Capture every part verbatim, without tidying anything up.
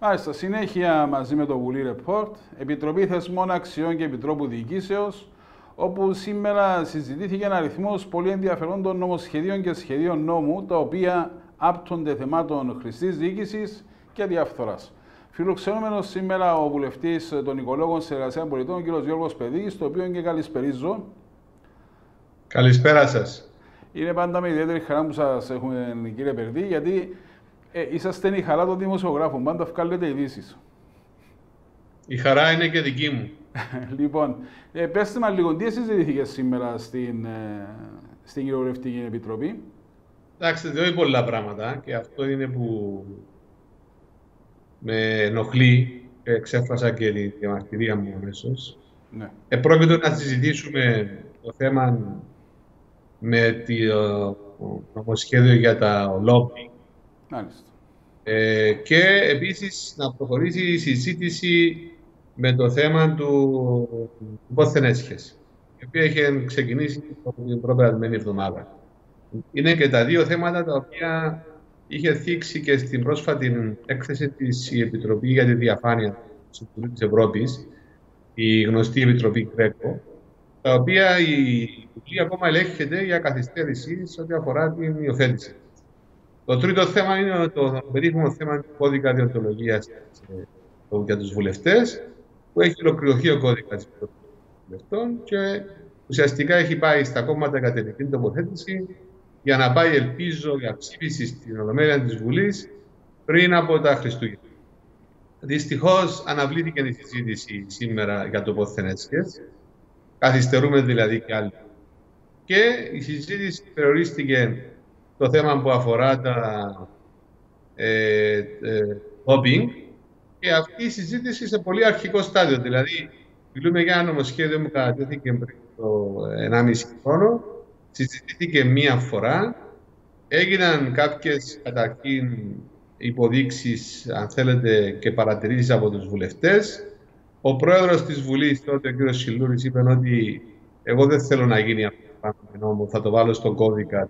Στα συνέχεια, μαζί με το Βουλή Report, Επιτροπή Θεσμών Αξιών και Επιτρόπου Διοικήσεως, όπου σήμερα συζητήθηκε ένα αριθμός πολύ ενδιαφερόντων νομοσχεδίων και σχεδίων νόμου, τα οποία άπτονται θεμάτων χρηστής διοίκησης και διαφθοράς. Φιλοξενούμενος σήμερα ο βουλευτής των Οικολόγων Συνεργασίας Πολιτών, ο κ. Γιώργος Παιδίκης, το οποίο και καλησπερίζω. Καλησπέρα σας. Είναι πάντα με ιδιαίτερη χαρά που σας έχουμε, κύριε Περδί, γιατί ε, είσαστε η χαρά των δημοσιογράφων, πάντα βγάλετε ειδήσεις. Η χαρά είναι και δική μου. Λοιπόν, ε, πέστε μας λίγο, τι συζητήθηκε σήμερα στην, ε, στην Κοινοβουλευτική Επιτροπή. Εντάξει, δεν πολλά πράγματα και αυτό είναι που με ενοχλεί και εξέφρασα και τη διαμαρτυρία μου αμέσως. Ναι. Επρόκειτο να συζητήσουμε το θέμα με το νομοσχέδιο για τα λόμπι. Ε, και επίσης να προχωρήσει η συζήτηση με το θέμα του πόθεν έσχεση, η οποία είχε ξεκινήσει την προπερασμένη εβδομάδα. Είναι και τα δύο θέματα τα οποία είχε θίξει και στην πρόσφατη έκθεση της η Επιτροπή για τη Διαφάνεια του Συμβουλίου της Ευρώπης, η γνωστή Επιτροπή Γκρέκο, τα οποία η Βουλή ακόμα ελέγχεται για καθυστέρηση σε ό,τι αφορά την υιοθέτηση. Το τρίτο θέμα είναι το περίφημο θέμα του κώδικα διοντολογίας για τους βουλευτές, που έχει ολοκληρωθεί ο κώδικας των βουλευτών και ουσιαστικά έχει πάει στα κόμματα κατά την τοποθέτηση για να πάει, ελπίζω, για ψήφιση στην Ολομέλεια της Βουλής πριν από τα Χριστούγεννα. Δυστυχώς αναβλήθηκε η συζήτηση σήμερα για το πόθεν έσχεση. Καθυστερούμε δηλαδή κι άλλοι. Και η συζήτηση περιορίστηκε το θέμα που αφορά τα ε, ε, lobbying, και αυτή η συζήτηση σε πολύ αρχικό στάδιο. Δηλαδή, μιλούμε για ένα νομοσχέδιο που κατατέθηκε πριν το ενάμιση χρόνο, συζητήθηκε μία φορά, έγιναν κάποιες καταρχήν υποδείξεις, αν θέλετε, και παρατηρήσεις από τους βουλευτές. Ο πρόεδρος της Βουλής, τότε ο κ. Σιλούρης, είπε ότι εγώ δεν θέλω να γίνει αυτό το νόμο, θα το βάλω στον κώδικα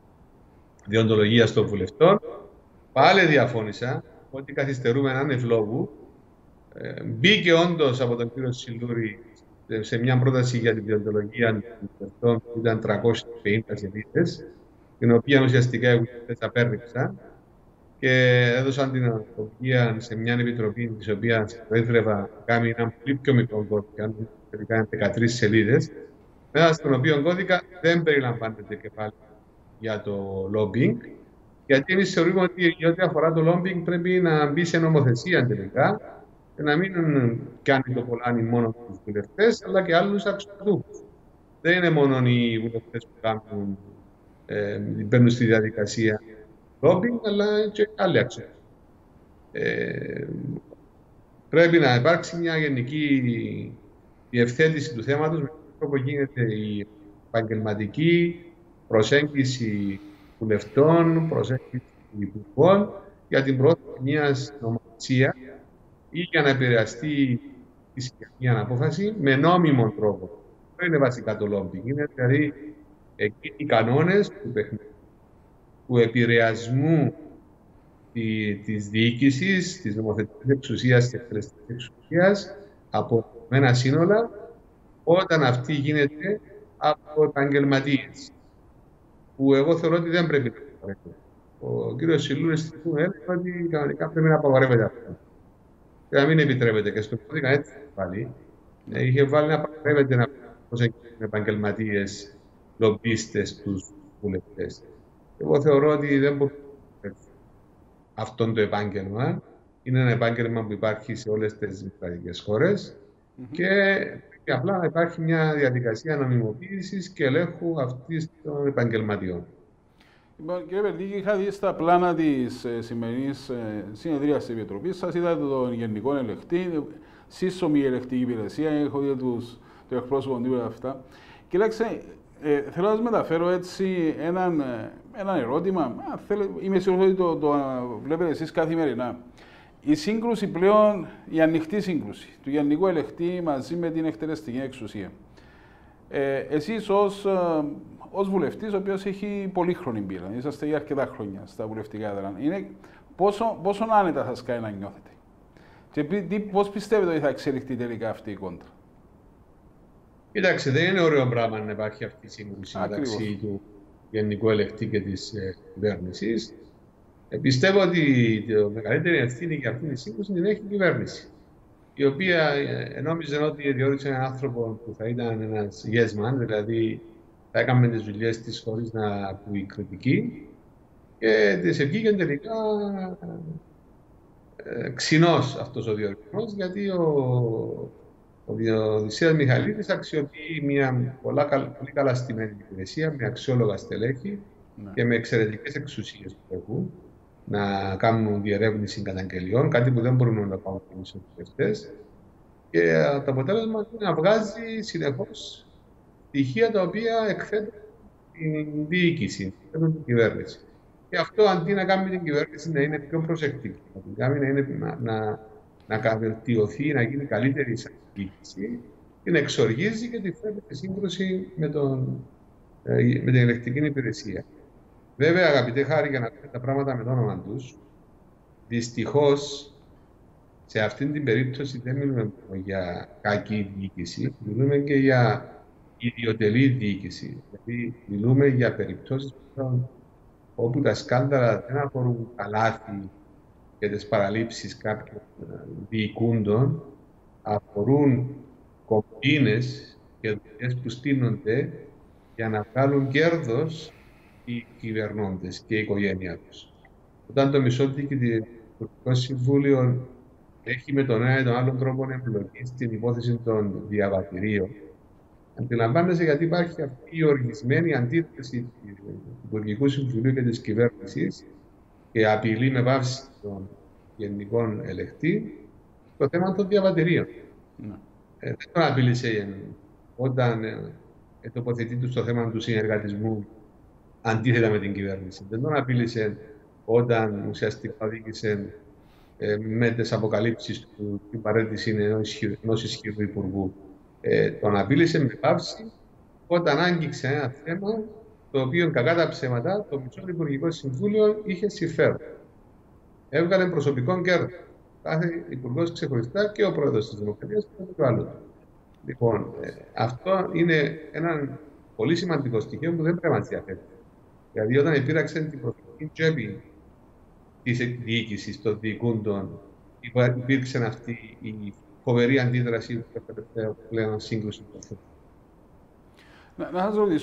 διοντολογίας των βουλευτών. Πάλι διαφώνησα ότι καθυστερούμε έναν ευλόγου. Ε, μπήκε όντως από τον κύριο Σιλούρη σε μια πρόταση για τη διοντολογία των βουλευτών που ήταν τριακόσιες πενήντα σελίδες, την οποία ουσιαστικά οι βουλευτές απέρριψαν και έδωσαν την ανθρωπία σε μια επιτροπή τη οποία προέδρευα κάνει ένα πολύ πιο μικρό κώδικα, τελικά είναι δεκατρείς σελίδες, μέσα στον οποίο κώδικα δεν περιλαμβάνεται και πάλι για το lobbying, γιατί εμείς θεωρούμε ότι για ό,τι αφορά το lobbying πρέπει να μπει σε νομοθεσία τελικά και να μην κάνει το κολλάνι μόνο τους βουλευτές, αλλά και άλλους αξιωματούχους. Δεν είναι μόνο οι βουλευτές που κάνουν, ε, μπαίνουν στη διαδικασία lobbying, αλλά και άλλοι αξιωματούχοι. Ε, πρέπει να υπάρξει μια γενική διευθέτηση του θέματος με τον τρόπο γίνεται η επαγγελματική προσέγγιση βουλευτών, προσέγγιση υπουργών για την πρόθεση μιας νομοθεσίας ή για να επηρεαστεί η συγκεκριμένη απόφαση με νόμιμο τρόπο. Αυτό είναι βασικά το lobbying. Είναι δηλαδή εκεί οι κανόνες του παιχνιδιού, του επηρεασμού της διοίκησης, της νομοθετικής εξουσίας και της εκτελεστικής εξουσίας από ένα σύνολα, όταν αυτή γίνεται από επαγγελματίες. Που εγώ θεωρώ ότι δεν πρέπει να απαγορεύεται. Ο κ. Σιλούρης έλεγε ότι κανονικά πρέπει να απαγορεύεται αυτό. Και να μην επιτρέπεται. Και στον κώδικα έτσι πάλι. Είχε βάλει να απαγορεύεται να προσεγγίσουν επαγγελματίες, λομπίστες, τους βουλευτές. Εγώ θεωρώ ότι δεν μπορεί να αυτό το επάγγελμα. Είναι ένα επάγγελμα που υπάρχει σε όλες τις δημοκρατικές χώρες mm-hmm. και και απλά να υπάρχει μια διαδικασία νομιμοποίησης και ελέγχου αυτής των επαγγελματιών. Λοιπόν, κύριε Περδίκη, είχα δει στα πλάνα της ε, σημερινής ε, συνεδρίας της Επιτροπής σας, είδατε τον Γενικό Ελεκτή, σύσσωμη ελεκτική υπηρεσία, έχω δει τους, το εκπρόσωπο του αυτά. Κοιτάξτε, ε, θέλω να σας μεταφέρω έτσι έναν, έναν ερώτημα, Α, θέλω, είμαι σίγουρος ότι το, το, το βλέπετε εσείς καθημερινά. Η σύγκρουση πλέον, η ανοιχτή σύγκρουση του Γενικού Ελεκτή μαζί με την εκτελεστική εξουσία. Ε, εσείς ως, ως βουλευτής, ο οποίος έχει πολύχρονη πείρα, είσαστε για αρκετά χρόνια στα βουλευτικά έδρανα, είναι πόσο, πόσο άνετα σας κάνει να νιώθετε. Και πώς πιστεύετε ότι θα εξελιχθεί τελικά αυτή η κόντρα? Κοιτάξτε, δεν είναι ωραίο πράγμα να υπάρχει αυτή η σύγκρουση μεταξύ του Γενικού Ελεκτή και της ε, κυβέρνησης. Ε, πιστεύω ότι η μεγαλύτερη ευθύνη για αυτή τη σύγκρουση την έχει η κυβέρνηση, η οποία ε, νόμιζε ότι διόρισε έναν άνθρωπο που θα ήταν ένας yes man, δηλαδή θα έκαμε τις δουλειές της χωρίς να ακούει κριτική, και της βγήκε τελικά ε, ξινός αυτός ο διορισμός, γιατί ο, ο Οδυσσέας Μιχαλίδης αξιοποιεί μια πολλά, πολύ καλά στημένη υπηρεσία, με αξιόλογα στελέχη ναι. και με εξαιρετικές εξουσίες που έχουν να κάνουν διερεύνηση καταγγελιών, κάτι που δεν μπορούν να κάνουν οι εξωτερικές. Και το αποτέλεσμα είναι να βγάζει συνεχώς στοιχεία τα οποία εκθέτουν την διοίκηση, την κυβέρνηση. Και αυτό αντί να κάνει την κυβέρνηση να είναι πιο προσεκτική, να, είναι, να, να, να βελτιωθεί, να γίνει καλύτερη η διοίκηση, την εξοργίζει και τη φέρνει σε σύγκρουση με, τον, με την ελεκτική υπηρεσία. Βέβαια, αγαπητέ Χάρη, για να πούμε τα πράγματα με το όνομα τους, δυστυχώς σε αυτήν την περίπτωση δεν μιλούμε για κακή διοίκηση, μιλούμε και για ιδιωτελή διοίκηση. Δηλαδή, μιλούμε για περιπτώσεις όπου τα σκάνδαλα δεν αφορούν τα λάθη και τις παραλήψεις κάποιων διοικούντων, αφορούν κομπίνες και δουλειές που στείνονται για να βγάλουν κέρδος οι κυβερνώντες και η οικογένειά τους. Όταν το μισό διοικητικό συμβούλιο έχει με τον ένα ή τον άλλον τρόπο εμπλοκή στην υπόθεση των διαβατηρίων, αντιλαμβάνεσαι γιατί υπάρχει αυτή η οργισμένη αντίθεση του Υπουργικού Συμβουλίου και της κυβέρνησης και απειλή με βάση των γενικών ελεκτή το θέμα των διαβατηρίων. Ναι. Ε, δεν τον απειλήσε όταν ε, τοποθετεί του στο θέμα του συνεργατισμού αντίθετα με την κυβέρνηση. Δεν τον απειλήσε όταν ουσιαστικά οδήγησε ε, με τις αποκαλύψεις του την παρέτηση ενός ισχυρού υπουργού. Ε, τον απείλησε με πάυση όταν άγγιξε ένα θέμα το οποίο κακά τα ψέματα το μισό Υπουργικό Συμβούλιο είχε συμφέρον. Έβγαλε προσωπικό κέρδος. Κάθε υπουργός ξεχωριστά και ο πρόεδρος της Δημοκρατίας και το άλλο. Λοιπόν, ε, αυτό είναι ένα πολύ σημαντικό στοιχείο που δεν πρέπει να μας διαθέτει. Δηλαδή, όταν υπήρξε την προσωπική τσέπη της διοίκησης των διοικούντων, υπήρξε αυτή η φοβερή αντίδραση που έπρεπε πλέον σύγκρουση. Να, να σας ρωτήσω.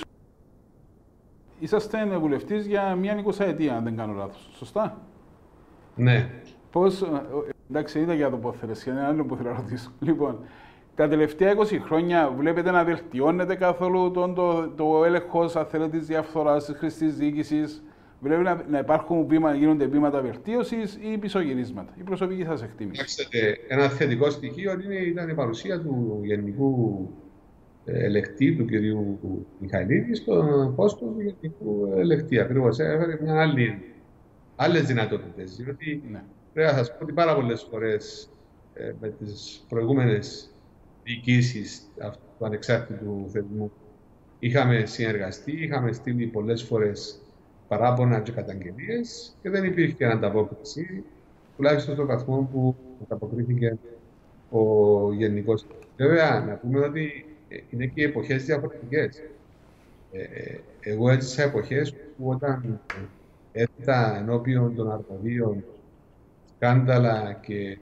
Είσαστε βουλευτής για μία εικοσαετία, αν δεν κάνω λάθος. Σωστά? Ναι. Πώς, εντάξει, είδα για το πώς θέλεις, και ένα άλλο που θέλω να ρωτήσω. Λοιπόν, τα τελευταία είκοσι χρόνια βλέπετε να βελτιώνεται καθόλου το, το, το έλεγχος, αν θέλετε, της διαφθοράς, της χρηστής διοίκησης? Βλέπετε να, να υπάρχουν βήμα, γίνονται βήματα βελτίωσης ή πισωγυρίσματα? Η προσωπική σας εκτίμηση. Ξέρετε, ένα θετικό στοιχείο είναι, ήταν η παρουσία του Γενικού Ελεκτή, του κ. Μιχαλίδη, στον πόστο του Γενικού Ελεκτή. Ακριβώς έφερε μια άλλη, άλλες δυνατότητες. Διότι ναι. πρέπει να σας πω ότι πάρα πολλές φορές ε, με τις προηγούμενες διοικήσεις του ανεξάρτητου θεσμού είχαμε συνεργαστεί, είχαμε στείλει πολλές φορές παράπονα και καταγγελίες και δεν υπήρχε ανταπόκριση, τουλάχιστον στον βαθμό που ανταποκρίθηκε ο Γενικός. Βέβαια, να πούμε ότι είναι και εποχές διαφορετικές. Ε, εγώ έζησα εποχές που όταν έθετα ενώπιον των αρμοδίων σκάνδαλα και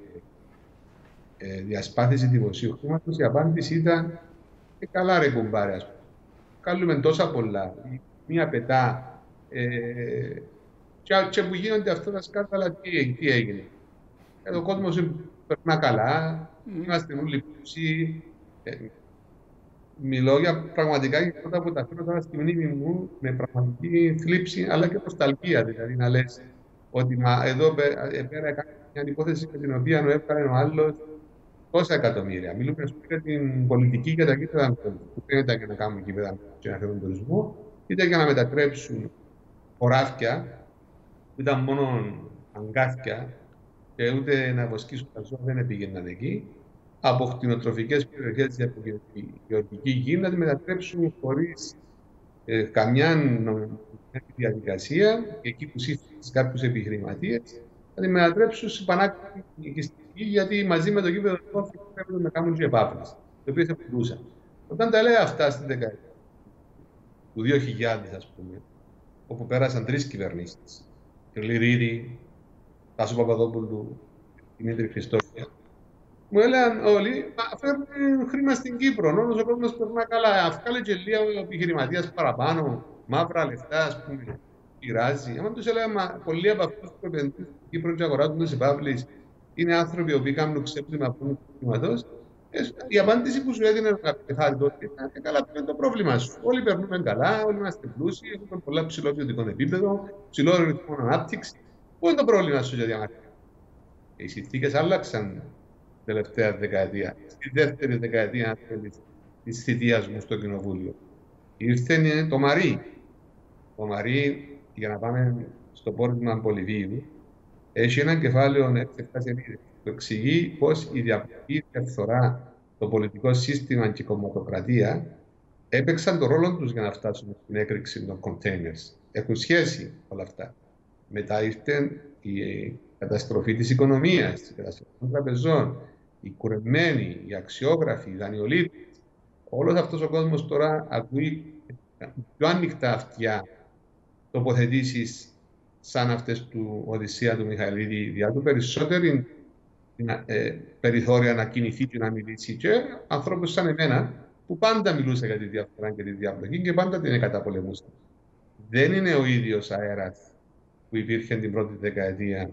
ε, διασπάθηση δημοσίου χρήματος, η απάντηση ήταν και καλά ρε κουμπάρε, ας πούμε. Κάνουμε τόσα πολλά. Μία πετά Ε, και, και που γίνονται αυτά τα σκάνδαλα, τι, τι έγινε. Ε, ο κόσμος περνά καλά, mm. είμαστε όλοι πλούσιοι. Ε, μιλώ για πραγματικά γεγονότα που τα φέρνω τώρα στη μνήμη μου με πραγματική θλίψη αλλά και νοσταλγία. Δηλαδή να λες ότι μα, εδώ πέρα έκανε μια υπόθεση με την οποία έφερε ο άλλος τόσα εκατομμύρια. Μιλούμε για την πολιτική και τα κοίτατα που δεν ήταν για να κάνουμε κοίτατα και να φέρουν τουρισμό, είτε για να μετατρέψουν χωράφια που ήταν μόνο αγκάθια και ούτε να βοσκήσουν τα ζώα δεν πήγαιναν εκεί, από κτηνοτροφικές περιοχές για γεωργική γη να τη μετατρέψουν χωρίς ε, καμιά διαδικασία, εκεί που σύστησαν κάποιους επιχειρηματίες, να τη μετατρέψουν σε πανάκριβη κριτική, γιατί μαζί με το γήπεδο πρέπει να κάνουν και επάφρες, οι οποίες επιλούσαν. Όταν τα λέει αυτά στην δεκαετία του δύο χιλιάδες, ας πούμε, όπου πέρασαν τρεις κυβερνήσεις, Λυρίδη, Τάσο Παπαδόπουλου, Δημήτρη Χριστόφια, μου έλεγαν όλοι, φέρνουν χρήμα στην Κύπρο, όλος ο κόσμος περνά καλά, αυκάλε και λίγο ο επιχειρηματίας παραπάνω, μαύρα λεφτά, ας πούμε, πειράζει. Αν τους έλεγα, μα πολλοί από αυτούς που επενδύουν στην Κύπρο και αγοράζουν τους επαύλεις είναι άνθρωποι οι οποίοι κάνουν ξέπλυμα από τον χρήματος, η απάντηση που σου έδινε ο Καπιτεχάρη τότε ήταν: καλά, αυτό είναι το πρόβλημα σου. Όλοι περνούμε καλά, όλοι είμαστε πλούσιοι, έχουμε πολλά ψηλό ποιοτικό επίπεδο, ψηλό ρυθμό ανάπτυξη. Πού είναι το πρόβλημα σου για διαμαρτυρία? Οι συνθήκες άλλαξαν την τελευταία δεκαετία. Στη δεύτερη δεκαετία τη θητεία μου στο Κοινοβούλιο. Ήρθε το Μαρί. Το Μαρί, για να πάμε στο πόρισμα Πολυβίου, έχει ένα κεφάλαιο έξι που εξηγεί πώς η διαπλοκή διαφθορά, το πολιτικό σύστημα και η κομματοκρατία έπαιξαν τον ρόλο τους για να φτάσουν στην έκρηξη των containers. Έχουν σχέση όλα αυτά. Μετά ήρθε η καταστροφή της οικονομίας, η καταστροφή των τραπεζών, οι κουρεμένοι, οι αξιόγραφοι, οι δανειολήπτες. Όλος αυτός ο κόσμος τώρα ακούει πιο ανοιχτά αυτιά τοποθετήσεις σαν αυτές του Οδυσσέα του Μιχαηλίδη, διά του περισσότερη ε, περιθώρια να κινηθεί και να μιλήσει, και ανθρώπους σαν εμένα που πάντα μιλούσα για τη διαφορά και τη διαπλοκή και πάντα την καταπολεμούσα. Δεν είναι ο ίδιος αέρας που υπήρχε την πρώτη δεκαετία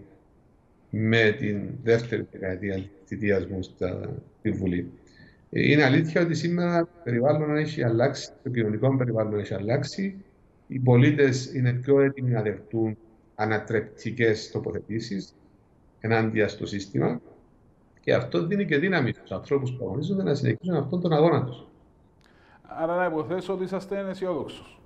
με την δεύτερη δεκαετία της θητείας μου στη Βουλή. Είναι αλήθεια ότι σήμερα το περιβάλλον έχει αλλάξει, το κοινωνικό περιβάλλον έχει αλλάξει, οι πολίτες είναι πιο έτοιμοι να δεχτούν ανατρεπτικές τοποθετήσεις ενάντια στο σύστημα, και αυτό δίνει και δύναμη στους ανθρώπους που αγωνίζονται να συνεχίσουν αυτόν τον αγώνα τους. Άρα να υποθέσω ότι είσαστε αισιόδοξος.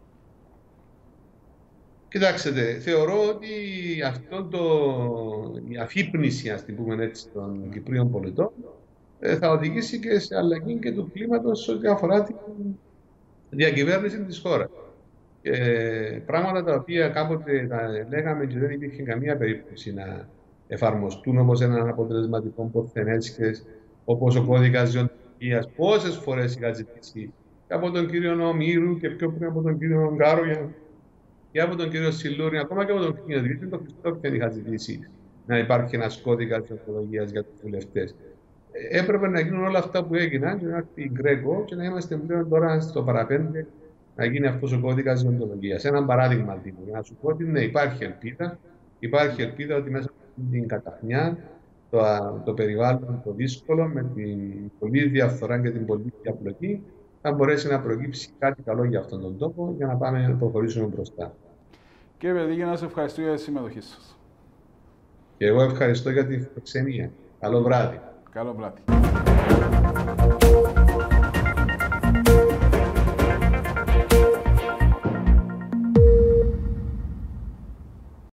Κοιτάξτε, θεωρώ ότι αυτό το, η αφύπνιση, ας την πούμε έτσι, των Κυπρίων πολιτών θα οδηγήσει και σε αλλαγή και του κλίματος ό,τι αφορά την διακυβέρνηση της χώρας. Και πράγματα τα οποία κάποτε τα λέγαμε και δεν υπήρχε καμία περίπτωση να εφαρμοστούν, όπως έναν αποτελεσματικό ποθενέσκες, όπως ο κώδικας διοντολογίας. Πόσες φορές είχα ζητήσει και από τον κύριο Ομήρου και πιο πριν από τον κύριο Γκάρο και από τον κύριο Σιλούρη, ακόμα και από τον κύριο Δημήτρη, τον Χριστόφιαν είχα ζητήσει να υπάρχει ένας κώδικας διοντολογίας για τους βουλευτές. Έπρεπε να γίνουν όλα αυτά που έγιναν και να έρθει η Γκρέκο και να είμαστε πλέον τώρα στο παραπέντε να γίνει αυτός ο κώδικας διοντολογίας. Ένα παράδειγμα, τύπου, για να σου πω ότι ναι, υπάρχει ελπίδα. Υπάρχει ελπίδα ότι μέσα από την καταχνιά, το, το περιβάλλον το δύσκολο, με την πολλή διαφθορά και την πολλή διαπλοκή, θα μπορέσει να προκύψει κάτι καλό για αυτόν τον τόπο για να πάμε να προχωρήσουμε μπροστά. Κύριε Παιδίγη, να σας ευχαριστώ για τη συμμετοχή σας. Και εγώ ευχαριστώ για την φιλοξενία. Καλό βράδυ. Καλό βράδυ.